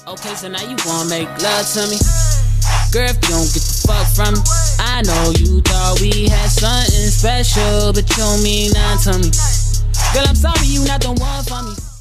Okay, so now you wanna make love to me. Girl, if you don't get the fuck from me, I know you thought we had something special, but you don't mean nothing to me. Girl, I'm sorry you not the one for me.